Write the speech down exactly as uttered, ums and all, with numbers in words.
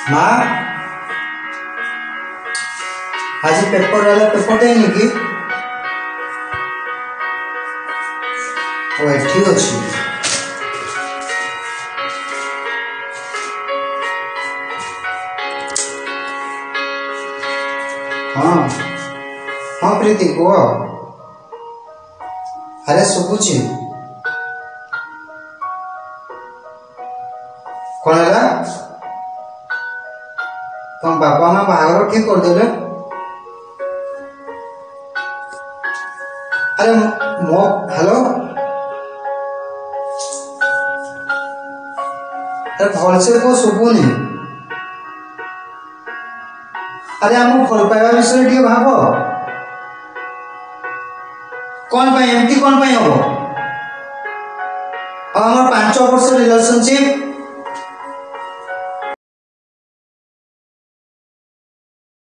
माँ आज पेपर वाला पेपर देनी कि ओ ठीक अच्छे हाँ हाँ प्रीति कह अरे शुभुची कौन है तुम बापा माँ बाहर ठीक करदे अरे मो हेलो अरे भल से को शुभुनी अरे आम भल पाइबा विषय टे भाव कौन एमती कौन हम पांच वर्ष रिलेशनशिप